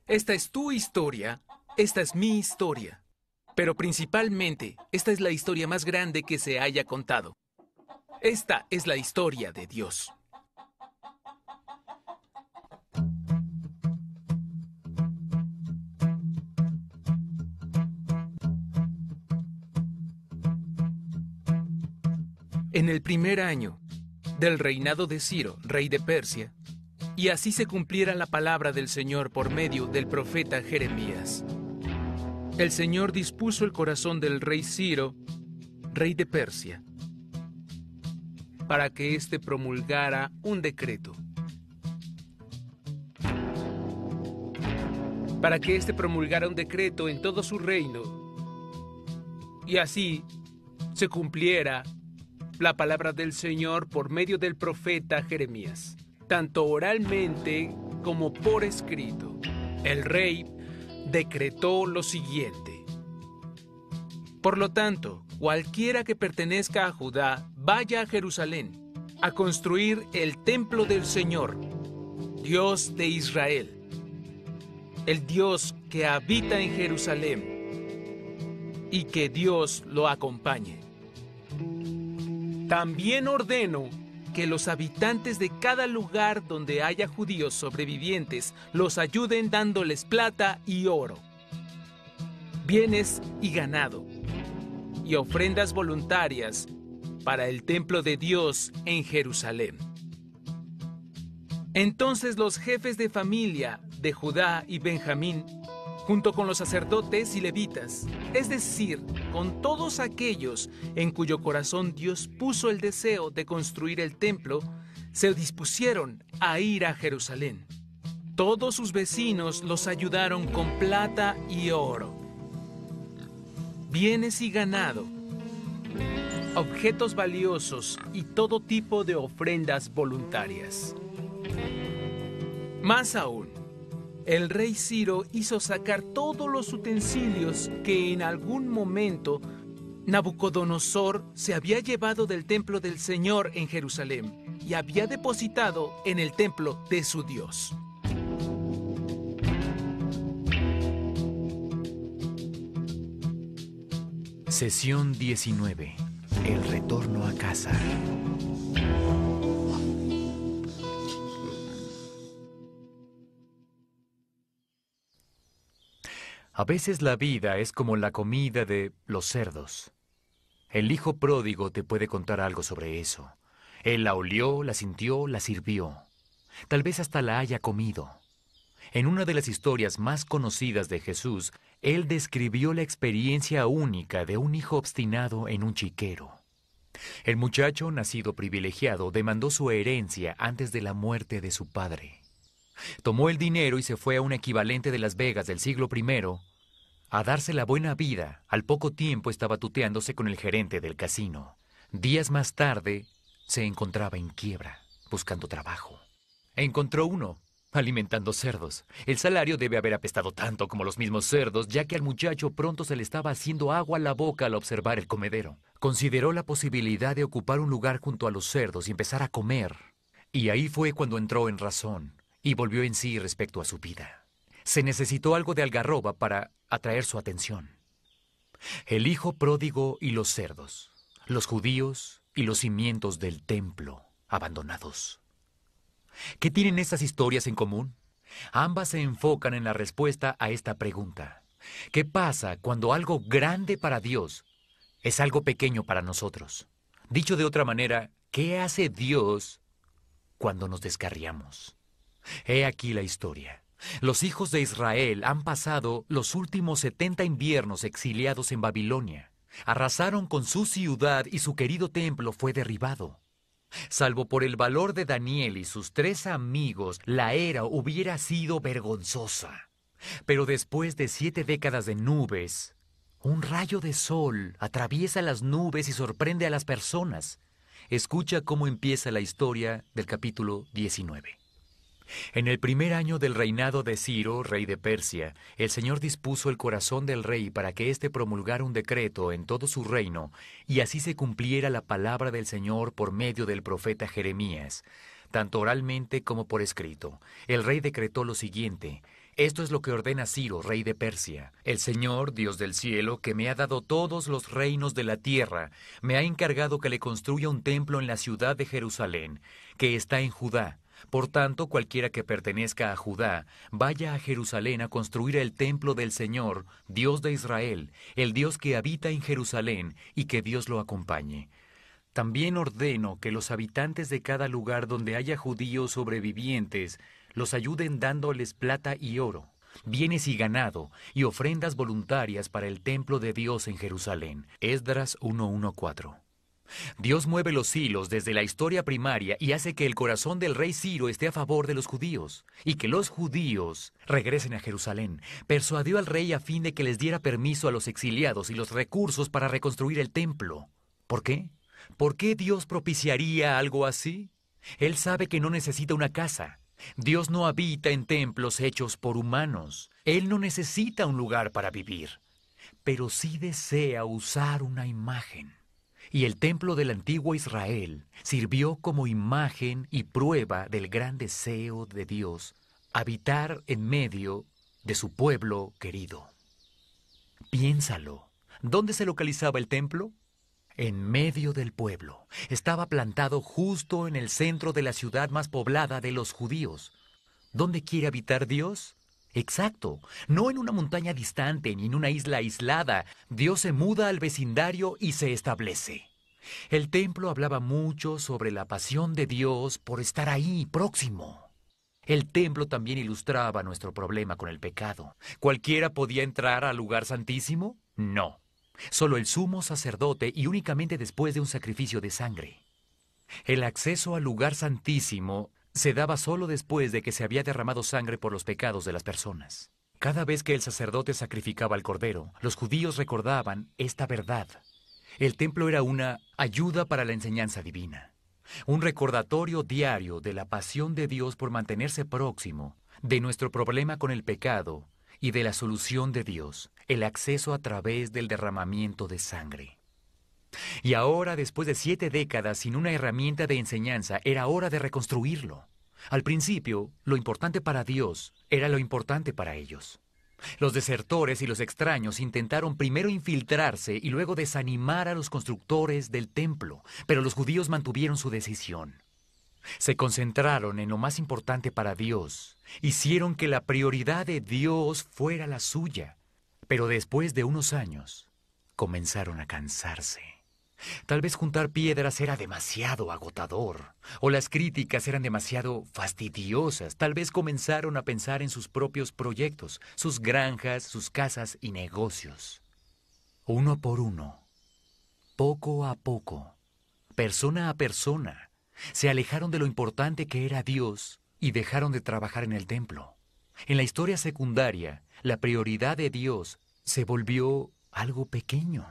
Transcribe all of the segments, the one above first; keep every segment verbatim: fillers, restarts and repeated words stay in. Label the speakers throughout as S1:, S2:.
S1: Esta es tu historia, esta es mi historia. Pero principalmente, esta es la historia más grande que se haya contado. Esta es la historia de Dios. En el primer año del reinado de Ciro, rey de Persia, y así se cumpliera la palabra del Señor por medio del profeta Jeremías. El Señor dispuso el corazón del rey Ciro, rey de Persia, para que éste promulgara un decreto. Para que éste promulgara un decreto en todo su reino, y así se cumpliera la palabra del Señor por medio del profeta Jeremías, tanto oralmente como por escrito. El rey decretó lo siguiente: por lo tanto, cualquiera que pertenezca a Judá, vaya a Jerusalén a construir el templo del Señor, Dios de Israel, el Dios que habita en Jerusalén, y que Dios lo acompañe. También ordeno que los habitantes de cada lugar donde haya judíos sobrevivientes los ayuden dándoles plata y oro, bienes y ganado, y ofrendas voluntarias para el templo de Dios en Jerusalén. Entonces los jefes de familia de Judá y Benjamín, junto con los sacerdotes y levitas, es decir, con todos aquellos en cuyo corazón Dios puso el deseo de construir el templo, se dispusieron a ir a Jerusalén. Todos sus vecinos los ayudaron con plata y oro, bienes y ganado, objetos valiosos y todo tipo de ofrendas voluntarias. Más aún, el rey Ciro hizo sacar todos los utensilios que en algún momento Nabucodonosor se había llevado del templo del Señor en Jerusalén y había depositado en el templo de su Dios.
S2: Sesión diecinueve. El retorno a casa. A veces la vida es como la comida de los cerdos. El hijo pródigo te puede contar algo sobre eso. Él la olió, la sintió, la sirvió. Tal vez hasta la haya comido. En una de las historias más conocidas de Jesús, él describió la experiencia única de un hijo obstinado en un chiquero. El muchacho, nacido privilegiado, demandó su herencia antes de la muerte de su padre. Tomó el dinero y se fue a un equivalente de Las Vegas del siglo primero a darse la buena vida. Al poco tiempo estaba tuteándose con el gerente del casino. Días más tarde, se encontraba en quiebra, buscando trabajo. Encontró uno, alimentando cerdos. El salario debe haber apestado tanto como los mismos cerdos, ya que al muchacho pronto se le estaba haciendo agua a la boca al observar el comedero. Consideró la posibilidad de ocupar un lugar junto a los cerdos y empezar a comer. Y ahí fue cuando entró en razón y volvió en sí respecto a su vida. Se necesitó algo de algarroba para atraer su atención. El hijo pródigo y los cerdos, los judíos y los cimientos del templo abandonados. ¿Qué tienen estas historias en común? Ambas se enfocan en la respuesta a esta pregunta. ¿Qué pasa cuando algo grande para Dios es algo pequeño para nosotros? Dicho de otra manera, ¿qué hace Dios cuando nos descarriamos? He aquí la historia. Los hijos de Israel han pasado los últimos setenta inviernos exiliados en Babilonia. Arrasaron con su ciudad y su querido templo fue derribado. Salvo por el valor de Daniel y sus tres amigos, la era hubiera sido vergonzosa. Pero después de siete décadas de nubes, un rayo de sol atraviesa las nubes y sorprende a las personas. Escucha cómo empieza la historia del capítulo diecinueve. En el primer año del reinado de Ciro, rey de Persia, el Señor dispuso el corazón del rey para que éste promulgara un decreto en todo su reino, y así se cumpliera la palabra del Señor por medio del profeta Jeremías. tanto oralmente como por escrito. El rey decretó lo siguiente: esto es lo que ordena Ciro, rey de Persia. El Señor, Dios del cielo, que me ha dado todos los reinos de la tierra, me ha encargado que le construya un templo en la ciudad de Jerusalén, que está en Judá. Por tanto, cualquiera que pertenezca a Judá, vaya a Jerusalén a construir el templo del Señor, Dios de Israel, el Dios que habita en Jerusalén, y que Dios lo acompañe. También ordeno que los habitantes de cada lugar donde haya judíos sobrevivientes los ayuden dándoles plata y oro, bienes y ganado, y ofrendas voluntarias para el templo de Dios en Jerusalén. Esdras uno catorce. Dios mueve los hilos desde la historia primaria y hace que el corazón del rey Ciro esté a favor de los judíos, y que los judíos regresen a Jerusalén. Persuadió al rey a fin de que les diera permiso a los exiliados y los recursos para reconstruir el templo. ¿Por qué? ¿Por qué Dios propiciaría algo así? Él sabe que no necesita una casa. Dios no habita en templos hechos por humanos. Él no necesita un lugar para vivir, pero sí desea usar una imagen. Y el templo del antiguo Israel sirvió como imagen y prueba del gran deseo de Dios, habitar en medio de su pueblo querido. Piénsalo. ¿Dónde se localizaba el templo? En medio del pueblo. Estaba plantado justo en el centro de la ciudad más poblada de los judíos. ¿Dónde quiere habitar Dios? Exacto, no en una montaña distante ni en una isla aislada. Dios se muda al vecindario y se establece. El templo hablaba mucho sobre la pasión de Dios por estar ahí, próximo. El templo también ilustraba nuestro problema con el pecado. ¿Cualquiera podía entrar al lugar santísimo? No. Solo el sumo sacerdote y únicamente después de un sacrificio de sangre. El acceso al lugar santísimo se daba solo después de que se había derramado sangre por los pecados de las personas. Cada vez que el sacerdote sacrificaba al cordero, los judíos recordaban esta verdad. El templo era una ayuda para la enseñanza divina, un recordatorio diario de la pasión de Dios por mantenerse próximo, de nuestro problema con el pecado y de la solución de Dios, el acceso a través del derramamiento de sangre. Y ahora, después de siete décadas sin una herramienta de enseñanza, era hora de reconstruirlo. Al principio, lo importante para Dios era lo importante para ellos. Los desertores y los extraños intentaron primero infiltrarse y luego desanimar a los constructores del templo, pero los judíos mantuvieron su decisión. Se concentraron en lo más importante para Dios. Hicieron que la prioridad de Dios fuera la suya. Pero después de unos años, comenzaron a cansarse. Tal vez juntar piedras era demasiado agotador, o las críticas eran demasiado fastidiosas. Tal vez comenzaron a pensar en sus propios proyectos, sus granjas, sus casas y negocios. Uno por uno, poco a poco, persona a persona, se alejaron de lo importante que era Dios y dejaron de trabajar en el templo. En la historia secundaria, la prioridad de Dios se volvió algo pequeño.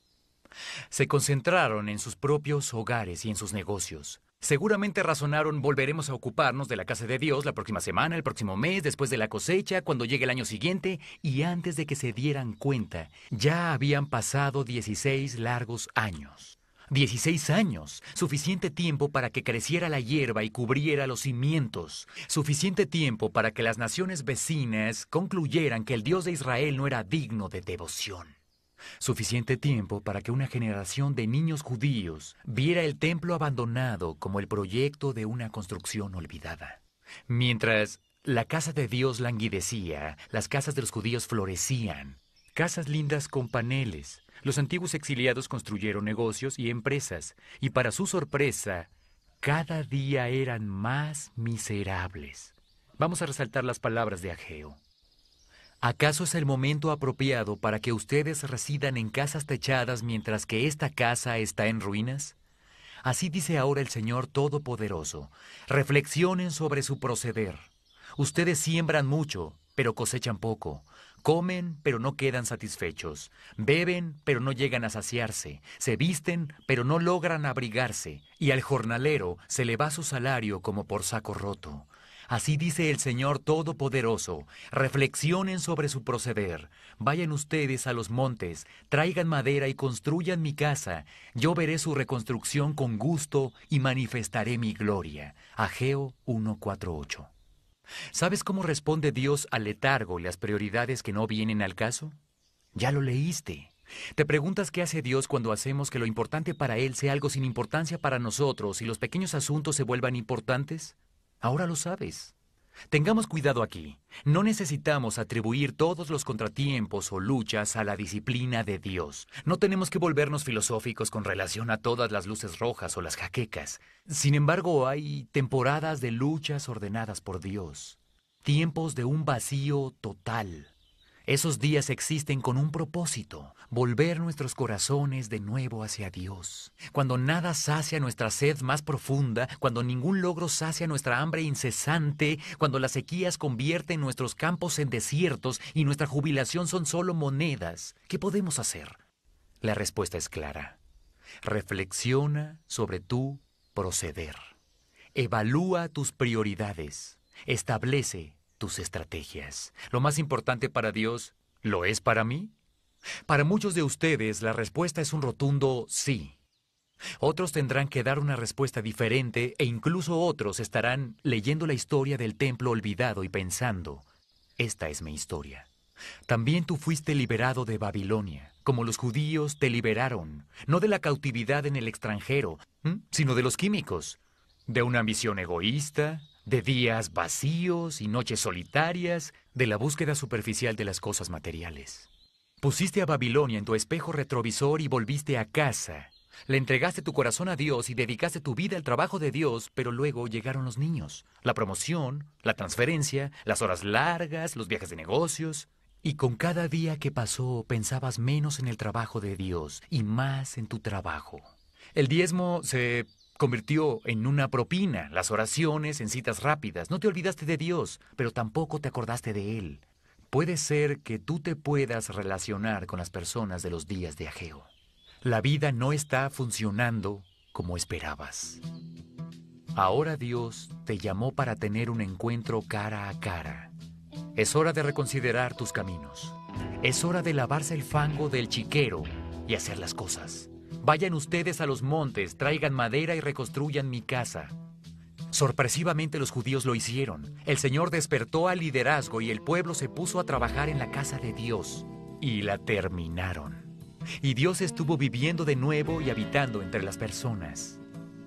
S2: Se concentraron en sus propios hogares y en sus negocios. Seguramente razonaron: volveremos a ocuparnos de la casa de Dios la próxima semana, el próximo mes, después de la cosecha, cuando llegue el año siguiente, y antes de que se dieran cuenta, ya habían pasado dieciséis largos años. Dieciséis años, suficiente tiempo para que creciera la hierba y cubriera los cimientos, suficiente tiempo para que las naciones vecinas concluyeran que el Dios de Israel no era digno de devoción. Suficiente tiempo para que una generación de niños judíos viera el templo abandonado como el proyecto de una construcción olvidada. Mientras la casa de Dios languidecía, las casas de los judíos florecían. Casas lindas con paneles. Los antiguos exiliados construyeron negocios y empresas, y para su sorpresa, cada día eran más miserables. Vamos a resaltar las palabras de Ageo. ¿Acaso es el momento apropiado para que ustedes residan en casas techadas mientras que esta casa está en ruinas? Así dice ahora el Señor Todopoderoso. Reflexionen sobre su proceder. Ustedes siembran mucho, pero cosechan poco. Comen, pero no quedan satisfechos. Beben, pero no llegan a saciarse. Se visten, pero no logran abrigarse. Y al jornalero se le va su salario como por saco roto. Así dice el Señor Todopoderoso. Reflexionen sobre su proceder. Vayan ustedes a los montes, traigan madera y construyan mi casa. Yo veré su reconstrucción con gusto y manifestaré mi gloria. Ageo uno cuatro ocho. ¿Sabes cómo responde Dios al letargo y las prioridades que no vienen al caso? Ya lo leíste. ¿Te preguntas qué hace Dios cuando hacemos que lo importante para Él sea algo sin importancia para nosotros y los pequeños asuntos se vuelvan importantes? Ahora lo sabes. Tengamos cuidado aquí. No necesitamos atribuir todos los contratiempos o luchas a la disciplina de Dios. No tenemos que volvernos filosóficos con relación a todas las luces rojas o las jaquecas. Sin embargo, hay temporadas de luchas ordenadas por Dios. Tiempos de un vacío total. Esos días existen con un propósito, volver nuestros corazones de nuevo hacia Dios. Cuando nada sacia nuestra sed más profunda, cuando ningún logro sacia nuestra hambre incesante, cuando las sequías convierten nuestros campos en desiertos y nuestra jubilación son solo monedas, ¿qué podemos hacer? La respuesta es clara. Reflexiona sobre tu proceder. Evalúa tus prioridades. Establece tus estrategias. ¿Lo más importante para Dios lo es para mí? Para muchos de ustedes la respuesta es un rotundo sí. Otros tendrán que dar una respuesta diferente e incluso otros estarán leyendo la historia del templo olvidado y pensando, esta es mi historia. También tú fuiste liberado de Babilonia, como los judíos te liberaron, no de la cautividad en el extranjero, ¿m? sino de los químicos, de una ambición egoísta, de días vacíos y noches solitarias, de la búsqueda superficial de las cosas materiales. Pusiste a Babilonia en tu espejo retrovisor y volviste a casa. Le entregaste tu corazón a Dios y dedicaste tu vida al trabajo de Dios, pero luego llegaron los niños, la promoción, la transferencia, las horas largas, los viajes de negocios. Y con cada día que pasó pensabas menos en el trabajo de Dios y más en tu trabajo. El diezmo se convirtió en una propina, las oraciones en citas rápidas. No te olvidaste de Dios, pero tampoco te acordaste de Él. Puede ser que tú te puedas relacionar con las personas de los días de Ageo. La vida no está funcionando como esperabas. Ahora Dios te llamó para tener un encuentro cara a cara. Es hora de reconsiderar tus caminos. Es hora de lavarse el fango del chiquero y hacer las cosas. Vayan ustedes a los montes, traigan madera y reconstruyan mi casa. Sorpresivamente los judíos lo hicieron. El Señor despertó al liderazgo y el pueblo se puso a trabajar en la casa de Dios. Y la terminaron. Y Dios estuvo viviendo de nuevo y habitando entre las personas.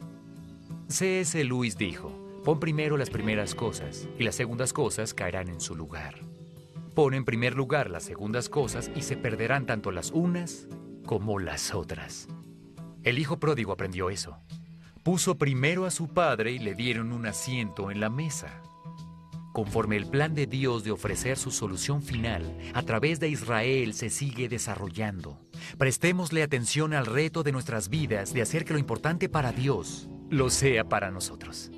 S2: C S Lewis dijo, pon primero las primeras cosas y las segundas cosas caerán en su lugar. Pon en primer lugar las segundas cosas y se perderán tanto las unas como las otras. El hijo pródigo aprendió eso. Puso primero a su padre y le dieron un asiento en la mesa. Conforme el plan de Dios de ofrecer su solución final a través de Israel se sigue desarrollando, prestémosle atención al reto de nuestras vidas de hacer que lo importante para Dios lo sea para nosotros.